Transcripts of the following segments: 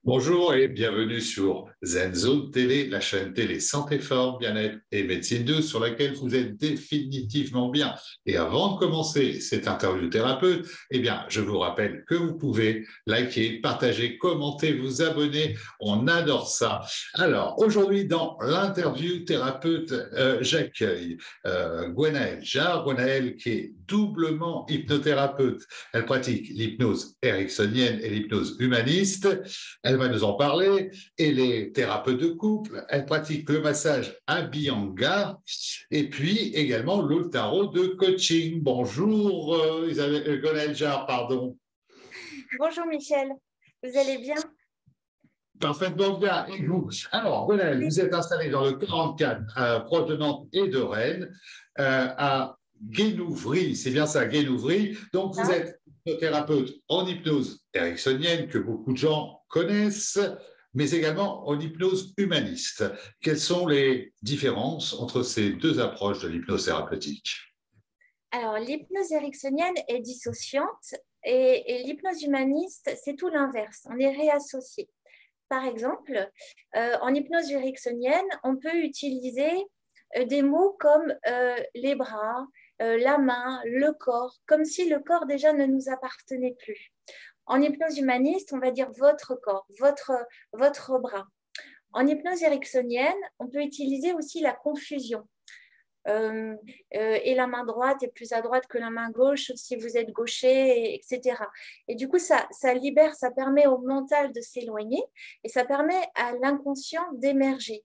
Bonjour et bienvenue sur ZenZone Télé, la chaîne télé Santé Forme, Bien-être et Médecine 2 sur laquelle vous êtes définitivement bien. Et avant de commencer cette interview thérapeute, eh bien, je vous rappelle que vous pouvez liker, partager, commenter, vous abonner. On adore ça. Alors, aujourd'hui, dans l'interview thérapeute, j'accueille Gwenaëlle Jarre. Gwenaëlle qui est doublement hypnothérapeute. Elle pratique l'hypnose ericksonienne et l'hypnose humaniste. Elle va nous en parler. Elle est thérapeute de couple. Elle pratique le massage Abhyanga et puis également le tarot de coaching. Bonjour, Isabelle Gwenaëlle Jarre, pardon. Bonjour Michel, vous allez bien? Parfaitement bien. Et vous? Alors, Gwenaëlle, Oui. vous êtes installée dans le 44, proche de Nantes et de Rennes, à Guénouvry. C'est bien ça, Guénouvry. Donc, vous Hein. êtes hypnothérapeute en hypnose ericksonienne, que beaucoup de gens connaissent, mais également en hypnose humaniste. Quelles sont les différences entre ces deux approches de l'hypnose thérapeutique? Alors, l'hypnose ericksonienne est dissociante et l'hypnose humaniste, c'est tout l'inverse. On est réassocié. Par exemple, en hypnose ericksonienne, on peut utiliser des mots comme les bras, la main, le corps, comme si le corps déjà ne nous appartenait plus. En hypnose humaniste, on va dire votre corps, votre bras. En hypnose ericksonienne, on peut utiliser aussi la confusion. Et la main droite est plus à droite que la main gauche si vous êtes gaucher, etc. Et du coup, ça libère, ça permet au mental de s'éloigner et ça permet à l'inconscient d'émerger.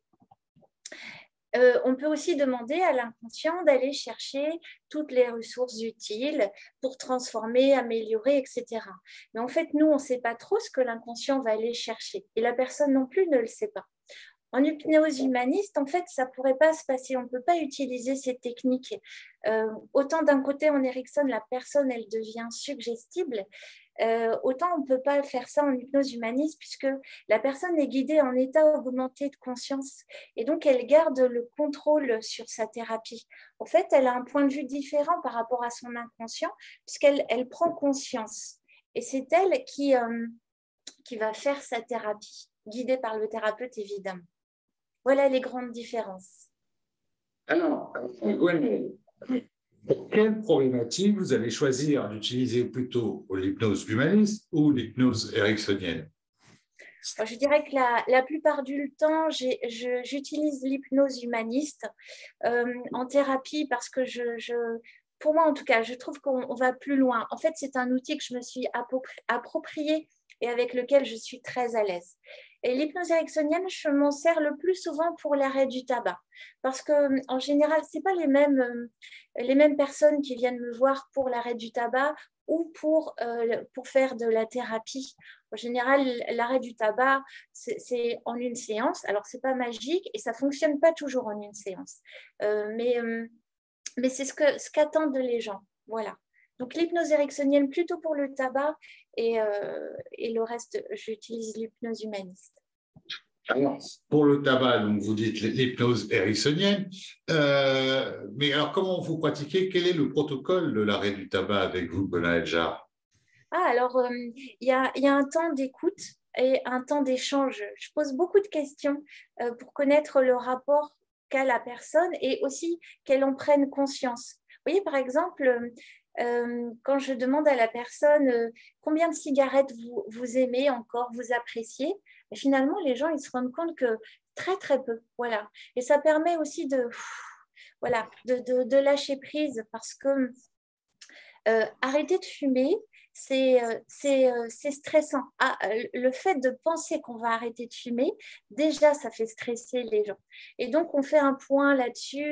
On peut aussi demander à l'inconscient d'aller chercher toutes les ressources utiles pour transformer, améliorer, etc. Mais en fait, nous, on ne sait pas trop ce que l'inconscient va aller chercher et la personne non plus ne le sait pas. En hypnose humaniste, en fait, ça ne pourrait pas se passer. On ne peut pas utiliser ces techniques. Autant d'un côté, en Erickson, la personne, elle devient suggestible. Autant on ne peut pas faire ça en hypnose humaniste puisque la personne est guidée en état augmenté de conscience et donc elle garde le contrôle sur sa thérapie. En fait, elle a un point de vue différent par rapport à son inconscient puisqu'elle prend conscience et c'est elle qui va faire sa thérapie, guidée par le thérapeute évidemment. Voilà les grandes différences. Alors, Gwenaëlle, pour quelle problématique vous allez choisir d'utiliser plutôt l'hypnose humaniste ou l'hypnose ericksonienne? Je dirais que la plupart du temps, j'utilise l'hypnose humaniste en thérapie parce que pour moi en tout cas, je trouve qu'on va plus loin. En fait, c'est un outil que je me suis approprié et avec lequel je suis très à l'aise. Et l'hypnose ericksonienne, je m'en sers le plus souvent pour l'arrêt du tabac. Parce qu'en général, ce n'est pas les mêmes personnes qui viennent me voir pour l'arrêt du tabac ou pour faire de la thérapie. En général, l'arrêt du tabac, c'est en une séance. Alors, ce n'est pas magique et ça ne fonctionne pas toujours en une séance. Mais c'est ce qu'attendent les gens. Voilà. Donc, l'hypnose ericksonienne plutôt pour le tabac et le reste, j'utilise l'hypnose humaniste. Alors, pour le tabac, donc vous dites l'hypnose ericksonienne, mais alors comment vous pratiquez? Quel est le protocole de l'arrêt du tabac avec vous, Gwenaëlle Jarre? Alors, il y a un temps d'écoute et un temps d'échange. Je pose beaucoup de questions pour connaître le rapport qu'a la personne et aussi qu'elle en prenne conscience. Vous voyez, par exemple, quand je demande à la personne combien de cigarettes vous aimez encore, vous appréciez, et finalement, les gens ils se rendent compte que très, très peu. Voilà. Et ça permet aussi voilà, de lâcher prise parce que arrêter de fumer, c'est stressant. Le fait de penser qu'on va arrêter de fumer, déjà, ça fait stresser les gens. Et donc, on fait un point là-dessus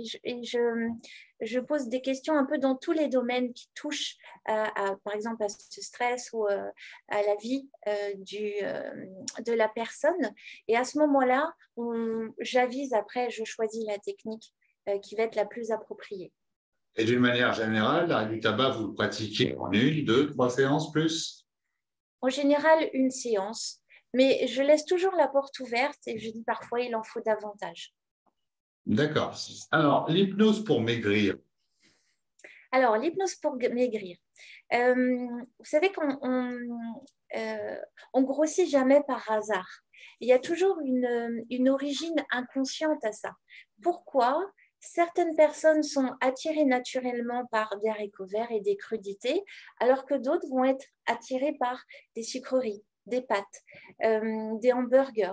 je pose des questions un peu dans tous les domaines qui touchent, par exemple, à ce stress ou à la vie de la personne. Et à ce moment-là, j'avise après, je choisis la technique qui va être la plus appropriée. Et d'une manière générale, l'arrêt du tabac, vous le pratiquez en une, deux, trois séances plus? En général, une séance, mais je laisse toujours la porte ouverte et je dis parfois il en faut davantage. D'accord. Alors, l'hypnose pour maigrir. Alors, l'hypnose pour maigrir. Vous savez qu'on on grossit jamais par hasard. Il y a toujours une origine inconsciente à ça. Pourquoi certaines personnes sont attirées naturellement par des haricots verts et des crudités, alors que d'autres vont être attirées par des sucreries, des pâtes, des hamburgers.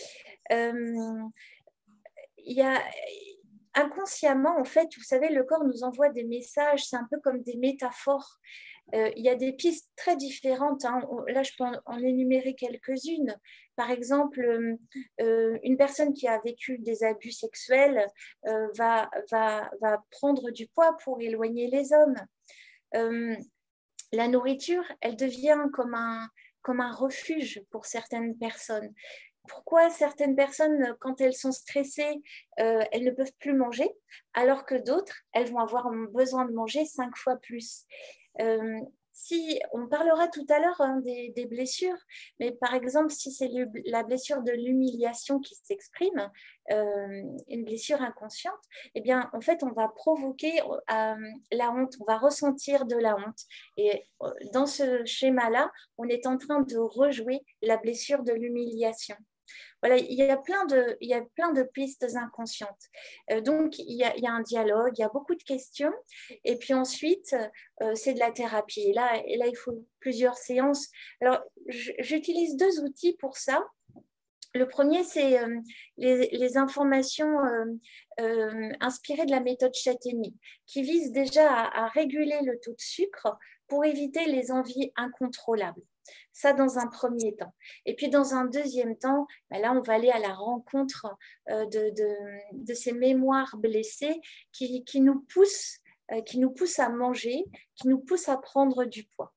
Il y a inconsciemment, en fait, vous savez, le corps nous envoie des messages, c'est un peu comme des métaphores. Il y a des pistes très différentes. Hein. Là, je peux en énumérer quelques-unes. Par exemple, une personne qui a vécu des abus sexuels va prendre du poids pour éloigner les hommes. La nourriture, elle devient comme un refuge pour certaines personnes. Pourquoi certaines personnes, quand elles sont stressées, elles ne peuvent plus manger, alors que d'autres, elles vont avoir besoin de manger 5 fois plus. Si on parlera tout à l'heure des blessures, mais par exemple, si c'est la blessure de l'humiliation qui s'exprime, une blessure inconsciente, eh bien, en fait, on va provoquer la honte, on va ressentir de la honte. Et dans ce schéma-là, on est en train de rejouer la blessure de l'humiliation. Voilà, il y a plein de pistes inconscientes. Donc, il y a un dialogue, il y a beaucoup de questions. Et puis ensuite, c'est de la thérapie. Et là, il faut plusieurs séances. Alors, j'utilise 2 outils pour ça. Le premier, c'est les informations inspirées de la méthode Châtaignier, qui vise déjà à réguler le taux de sucre pour éviter les envies incontrôlables. Ça, dans un premier temps. Et puis, dans un deuxième temps, ben là, on va aller à la rencontre de ces mémoires blessées qui nous poussent à manger, qui nous poussent à prendre du poids.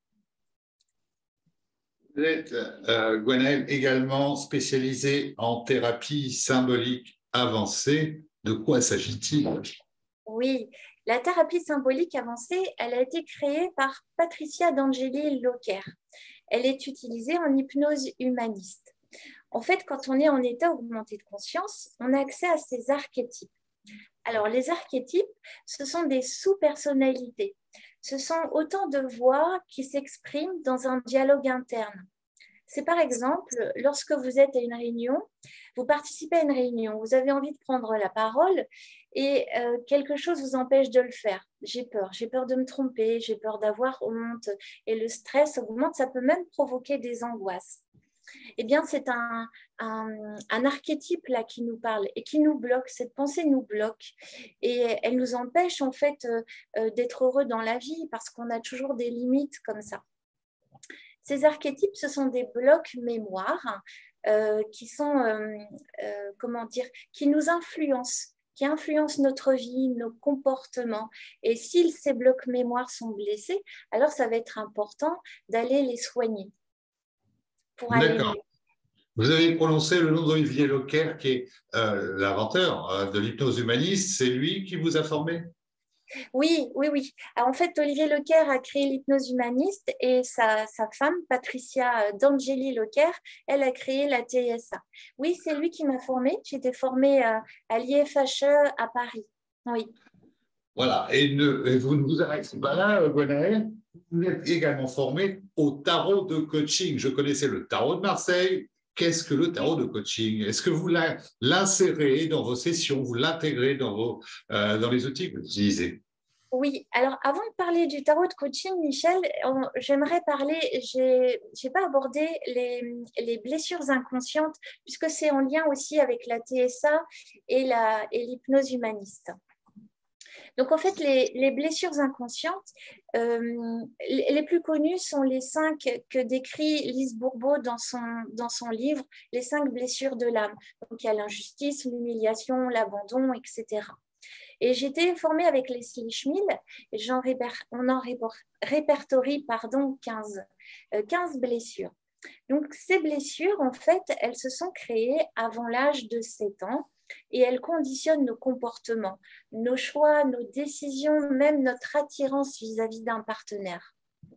Vous êtes, Gwenaëlle, également spécialisée en thérapie symbolique avancée. De quoi s'agit-il? Oui, la thérapie symbolique avancée, elle a été créée par Patricia d'Angeli Locker. Elle est utilisée en hypnose humaniste. En fait, quand on est en état augmenté de conscience, on a accès à ces archétypes. Alors, les archétypes, ce sont des sous-personnalités. Ce sont autant de voix qui s'expriment dans un dialogue interne. C'est par exemple, lorsque vous êtes à une réunion, vous participez à une réunion, vous avez envie de prendre la parole et quelque chose vous empêche de le faire. J'ai peur de me tromper, j'ai peur d'avoir honte et le stress augmente, ça peut même provoquer des angoisses. Eh bien, c'est un archétype là qui nous parle et qui nous bloque, cette pensée nous bloque et elle nous empêche en fait d'être heureux dans la vie parce qu'on a toujours des limites comme ça. Ces archétypes, ce sont des blocs mémoire qui sont, qui nous influencent, qui influencent notre vie, nos comportements. Et si ces blocs mémoire sont blessés, alors ça va être important d'aller les soigner. D'accord. Vous avez prononcé le nom d'Olivier Locker, qui est l'inventeur de l'hypnose humaniste. C'est lui qui vous a formé? Oui. Alors, en fait, Olivier Locker a créé l'hypnose humaniste et sa femme, Patricia d'Angeli Locker, elle a créé la TSA. Oui, c'est lui qui m'a formée. J'étais formée à l'IFHE à Paris. Oui. Voilà. Et vous ne vous arrêtez pas là, Gwenaëlle. Vous êtes également formée au tarot de coaching. Je connaissais le tarot de Marseille. Qu'est-ce que le tarot de coaching? Est-ce que vous l'insérez dans vos sessions, vous l'intégrez dans les outils que vous utilisez? Oui, alors avant de parler du tarot de coaching, Michel, j'aimerais parler, j'ai pas abordé les blessures inconscientes, puisque c'est en lien aussi avec la TSA et l'hypnose humaniste. Donc en fait, les blessures inconscientes, les plus connues sont les 5 que décrit Lise Bourbeau dans son livre, les 5 blessures de l'âme. Donc il y a l'injustice, l'humiliation, l'abandon, etc. Et j'ai été formée avec Leslie Schmil, et on en répertorie 15 blessures. Donc ces blessures, en fait, elles se sont créées avant l'âge de 7 ans et elles conditionnent nos comportements, nos choix, nos décisions, même notre attirance vis-à-vis d'un partenaire.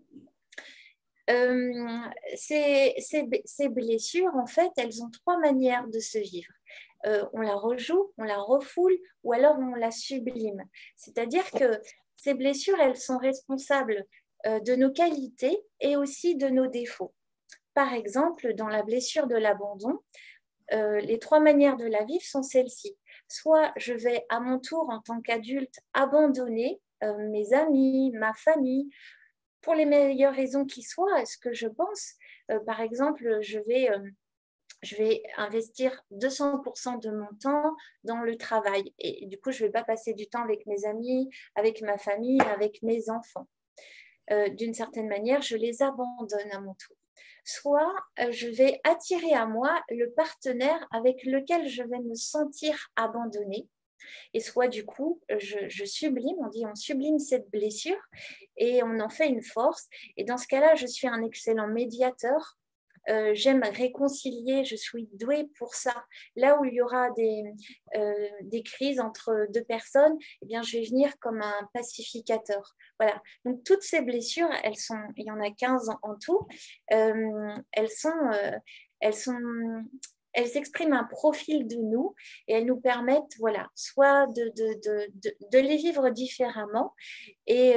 Ces blessures, en fait, elles ont 3 manières de se vivre. On la rejoue, on la refoule ou alors on la sublime. C'est-à-dire que ces blessures, elles sont responsables de nos qualités et aussi de nos défauts. Par exemple, dans la blessure de l'abandon, les 3 manières de la vivre sont celles-ci. Soit je vais à mon tour, en tant qu'adulte, abandonner mes amis, ma famille, pour les meilleures raisons qui soient. Ce que je pense, par exemple, je vais investir 200% de mon temps dans le travail. Et du coup, je ne vais pas passer du temps avec mes amis, avec ma famille, avec mes enfants. D'une certaine manière, je les abandonne à mon tour. Soit je vais attirer à moi le partenaire avec lequel je vais me sentir abandonnée. Et soit du coup, je sublime, on sublime cette blessure et on en fait une force. Et dans ce cas-là, je suis un excellent médiateur. J'aime réconcilier, je suis douée pour ça. Là où il y aura des crises entre 2 personnes, eh bien, je vais venir comme un pacificateur. Voilà. Donc, toutes ces blessures, il y en a 15 en tout, elles sont elles expriment un profil de nous et elles nous permettent, voilà, soit de les vivre différemment. Et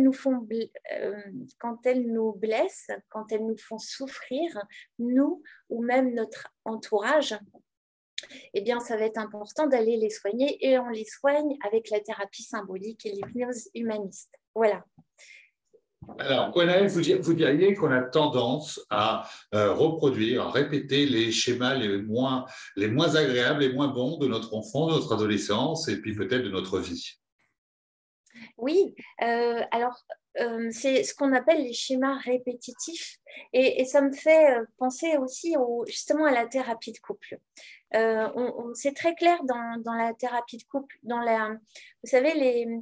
quand elles nous blessent, quand elles nous font souffrir, nous ou même notre entourage, eh bien, ça va être important d'aller les soigner et on les soigne avec la thérapie symbolique et l'hypnose humaniste. Voilà. Alors, Gwenaëlle, vous diriez qu'on a tendance à reproduire, à répéter les schémas les moins agréables, les moins bons de notre enfant, de notre adolescence et puis peut-être de notre vie. Oui, alors c'est ce qu'on appelle les schémas répétitifs et ça me fait penser aussi justement à la thérapie de couple. C'est très clair dans la thérapie de couple, vous savez,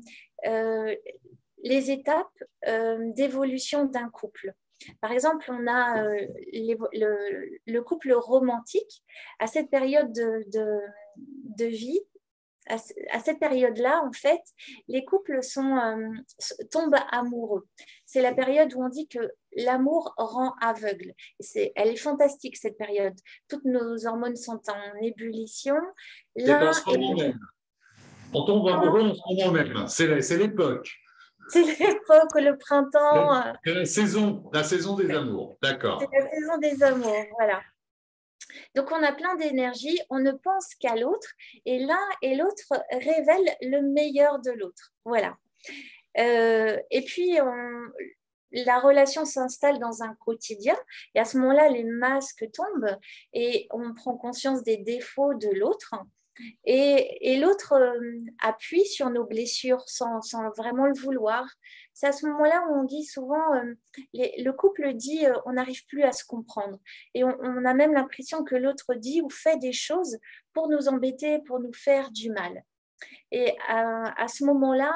les étapes d'évolution d'un couple. Par exemple, on a le couple romantique à cette période de vie. À cette période-là, en fait, les couples tombent amoureux. C'est la période où on dit que l'amour rend aveugle. Elle est fantastique, cette période. Toutes nos hormones sont en ébullition. C'est en ce moment même. On tombe amoureux en ce moment même. C'est l'époque. C'est l'époque, le printemps. C'est la saison des amours. D'accord. C'est la saison des amours, voilà. Donc, on a plein d'énergie, on ne pense qu'à l'autre, et l'un et l'autre révèlent le meilleur de l'autre. Voilà. Et puis, la relation s'installe dans un quotidien, et à ce moment-là, les masques tombent, et on prend conscience des défauts de l'autre, et l'autre appuie sur nos blessures sans vraiment le vouloir. C'est à ce moment-là où on dit souvent, le couple dit, on n'arrive plus à se comprendre. Et on a même l'impression que l'autre dit ou fait des choses pour nous embêter, pour nous faire du mal. Et à ce moment-là,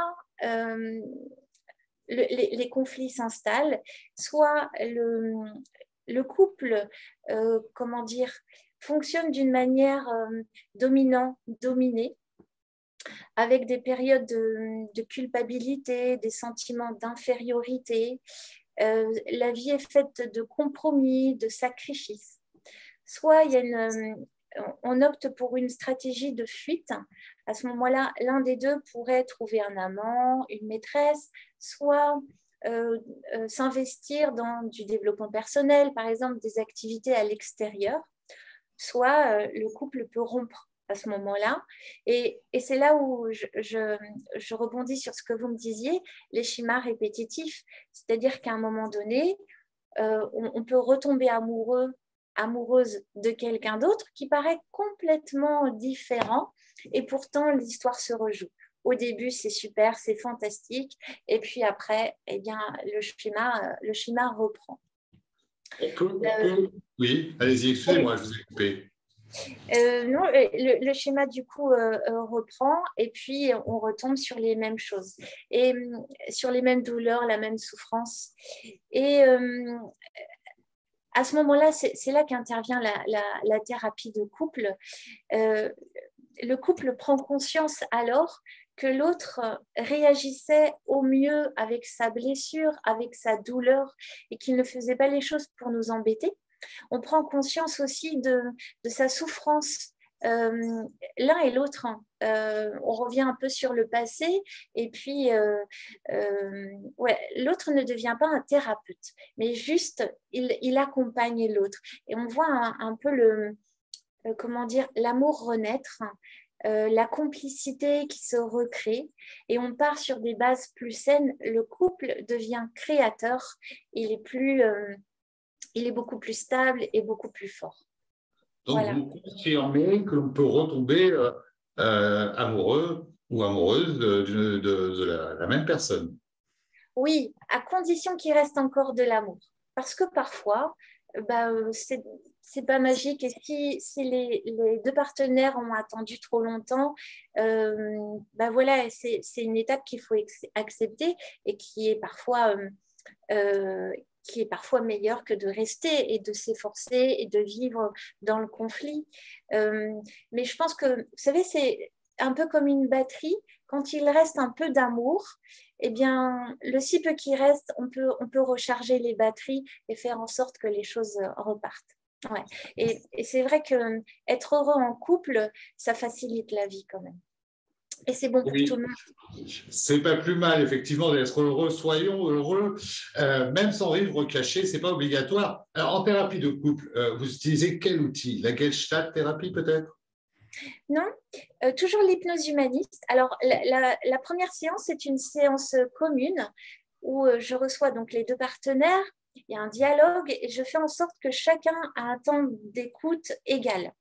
les conflits s'installent, soit le couple, comment dire, fonctionne d'une manière dominant-dominée, avec des périodes de culpabilité, des sentiments d'infériorité. La vie est faite de compromis, de sacrifices. Soit on opte pour une stratégie de fuite. À ce moment-là, l'un des deux pourrait trouver un amant, une maîtresse, soit s'investir dans du développement personnel, par exemple des activités à l'extérieur, soit le couple peut rompre à ce moment-là. Et c'est là où je rebondis sur ce que vous me disiez, les schémas répétitifs. C'est-à-dire qu'à un moment donné, on peut retomber amoureuse de quelqu'un d'autre qui paraît complètement différent et pourtant l'histoire se rejoue. Au début, c'est super, c'est fantastique. Et puis après, eh bien, le schéma reprend. Oui, allez-y, excusez-moi, je vous ai coupé. Non, le schéma du coup reprend et puis on retombe sur les mêmes choses et sur les mêmes douleurs, la même souffrance. Et à ce moment-là, c'est là qu'intervient la thérapie de couple. Le couple prend conscience alors que l'autre réagissait au mieux avec sa blessure, avec sa douleur et qu'il ne faisait pas les choses pour nous embêter. On prend conscience aussi de sa souffrance l'un et l'autre. Hein. On revient un peu sur le passé et puis ouais, l'autre ne devient pas un thérapeute, mais juste il accompagne l'autre. Et on voit un peu comment dire, l'amour renaître, la complicité qui se recrée et on part sur des bases plus saines. Le couple devient créateur, il est beaucoup plus stable et beaucoup plus fort. Donc, Voilà. vous confirmez que l'on peut retomber amoureux ou amoureuse de la même personne. Oui, à condition qu'il reste encore de l'amour. Parce que parfois, c'est pas magique. Et si les deux partenaires ont attendu trop longtemps, voilà, c'est une étape qu'il faut accepter et qui est parfois meilleure que de rester et de s'efforcer et de vivre dans le conflit. Mais je pense que, vous savez, c'est un peu comme une batterie. Quand il reste un peu d'amour, eh bien, le si peu qui reste, on peut recharger les batteries et faire en sorte que les choses repartent. Ouais. Et c'est vrai qu'être heureux en couple, ça facilite la vie quand même. Et c'est bon pour tout le Oui, monde. c'est pas plus mal, effectivement, d'être heureux. Soyons heureux, même sans vivre caché, c'est pas obligatoire. Alors, en thérapie de couple, vous utilisez quel outil? La Gestalt thérapie, peut-être? Non, toujours l'hypnose humaniste. Alors, la première séance, c'est une séance commune où je reçois donc les deux partenaires, il y a un dialogue et je fais en sorte que chacun a un temps d'écoute égal.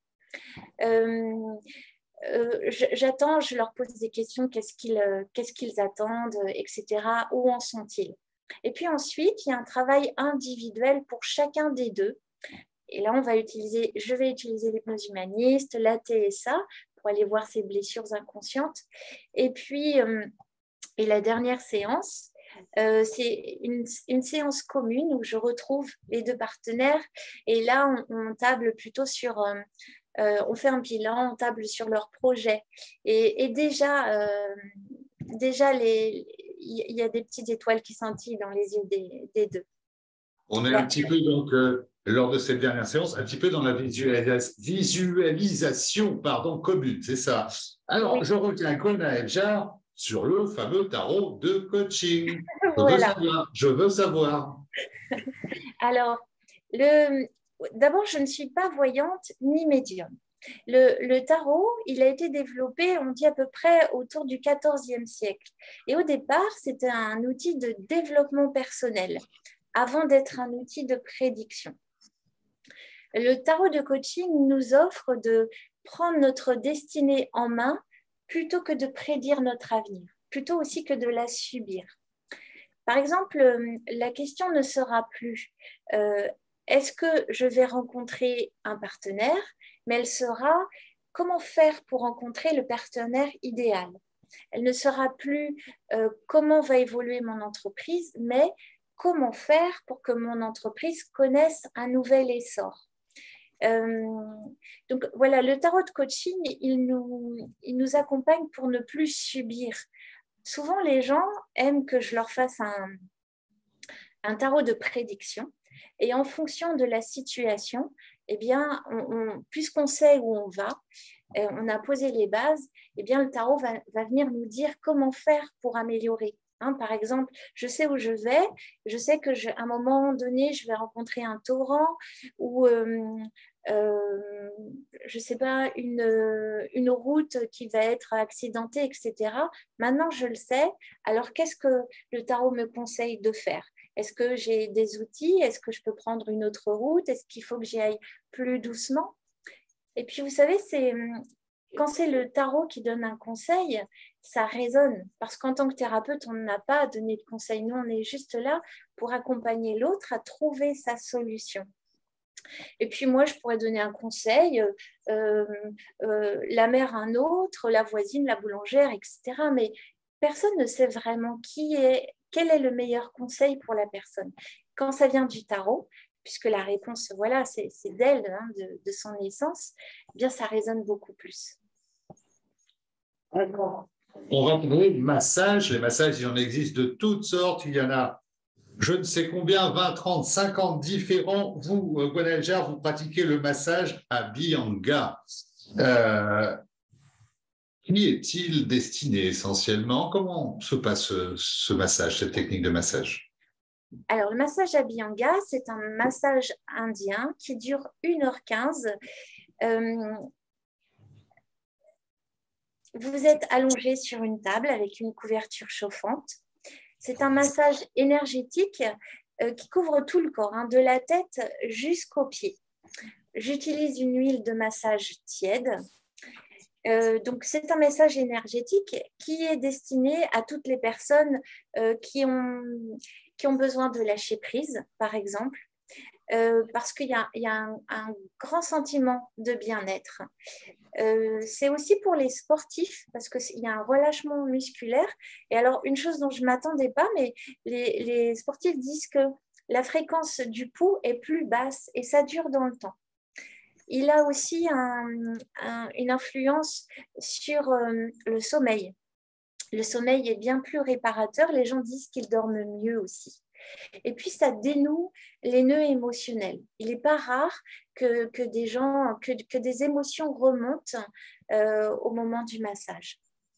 J'attends, je leur pose des questions, qu'est-ce qu'ils attendent, etc. Où en sont-ils? Et puis ensuite, il y a un travail individuel pour chacun des deux. Et là, je vais utiliser l'hypnose humaniste, la TSA, pour aller voir ces blessures inconscientes. Et puis, et la dernière séance, c'est une séance commune où je retrouve les deux partenaires. Et là, on table plutôt sur... on fait un bilan, on table sur leur projet. Et déjà, il y a des petites étoiles qui scintillent dans les yeux des deux. On est un petit peu, donc, lors de cette dernière séance, un petit peu dans la visualisation commune, c'est ça. Alors, Oui, je reviens, Gwenaëlle Jarre, sur le fameux tarot de coaching. voilà. Je veux savoir. Alors, d'abord, je ne suis pas voyante ni médium. Le tarot, il a été développé, on dit à peu près autour du XIVe siècle. Et au départ, c'était un outil de développement personnel, avant d'être un outil de prédiction. Le tarot de coaching nous offre de prendre notre destinée en main plutôt que de prédire notre avenir, plutôt aussi que de la subir. Par exemple, la question ne sera plus est-ce que je vais rencontrer un partenaire, mais elle sera comment faire pour rencontrer le partenaire idéal. Elle ne sera plus comment va évoluer mon entreprise, mais comment faire pour que mon entreprise connaisse un nouvel essor. Donc voilà, le tarot de coaching, il nous accompagne pour ne plus subir. Souvent, les gens aiment que je leur fasse un tarot de prédiction. Et en fonction de la situation, eh bien, puisqu'on sait où on va, on a posé les bases, eh bien, le tarot va venir nous dire comment faire pour améliorer. Hein, par exemple, je sais où je vais, je sais qu'à un moment donné, je vais rencontrer un torrent ou je ne sais pas, une route qui va être accidentée, etc. Maintenant, je le sais. Alors, qu'est-ce que le tarot me conseille de faire? Est-ce que j'ai des outils? Est-ce que je peux prendre une autre route? Est-ce qu'il faut que j'y aille plus doucement? Et puis, vous savez, quand c'est le tarot qui donne un conseil, ça résonne. Parce qu'en tant que thérapeute, on n'a pas à donner de conseils. Nous, on est juste là pour accompagner l'autre à trouver sa solution. Et puis moi, je pourrais donner un conseil, la mère un autre, la voisine, la boulangère, etc. Mais personne ne sait vraiment quel est le meilleur conseil pour la personne. Quand ça vient du tarot, puisque la réponse, voilà, c'est d'elle, hein, de son naissance, eh bien, ça résonne beaucoup plus. On va parler de massages. Les massages, il en existe de toutes sortes. Il y en a je ne sais combien, 20, 30, 50 différents. Vous, Gwenaëlle Jarre, vous pratiquez le massage à Bianga. Euh, qui est-il destiné essentiellement? Comment se passe ce massage, cette technique de massage? Alors, le massage Abhyanga, c'est un massage indien qui dure 1h15. Vous êtes allongé sur une table avec une couverture chauffante. C'est un massage énergétique qui couvre tout le corps, de la tête jusqu'aux pieds. J'utilise une huile de massage tiède. Donc, c'est un massage énergétique qui est destiné à toutes les personnes qui ont besoin de lâcher prise, par exemple, parce qu'il y a un grand sentiment de bien-être. C'est aussi pour les sportifs parce qu'il y a un relâchement musculaire. Et alors, une chose dont je ne m'attendais pas, mais les sportifs disent que la fréquence du pouls est plus basse et ça dure dans le temps. Il a aussi une influence sur le sommeil. Le sommeil est bien plus réparateur. Les gens disent qu'ils dorment mieux aussi. Et puis, ça dénoue les nœuds émotionnels. Il n'est pas rare que des émotions remontent au moment du massage.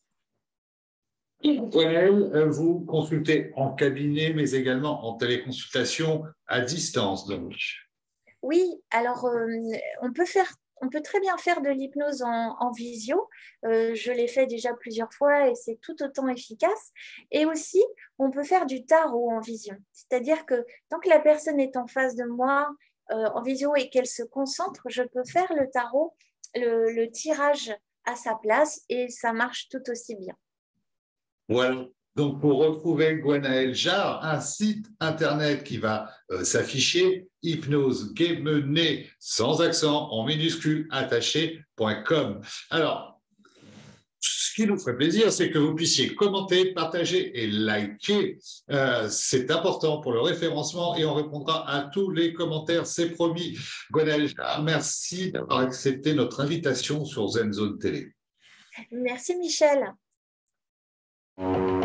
Gwenaëlle, vous consultez en cabinet, mais également en téléconsultation à distance, donc. Oui, alors on peut très bien faire de l'hypnose en visio. Je l'ai fait déjà plusieurs fois et c'est tout autant efficace. Et aussi, on peut faire du tarot en visio. C'est-à-dire que tant que la personne est en face de moi en visio et qu'elle se concentre, je peux faire le tarot, le tirage à sa place et ça marche tout aussi bien. Voilà. Donc, pour retrouver Gwenaëlle Jarre, un site internet qui va s'afficher, hypnose guémené sans accent en minuscule attaché.com. Alors, ce qui nous ferait plaisir, c'est que vous puissiez commenter, partager et liker. C'est important pour le référencement et on répondra à tous les commentaires, c'est promis. Gwenaëlle Jarre, merci d'avoir accepté notre invitation sur Zen Zone Télé. Merci Michel.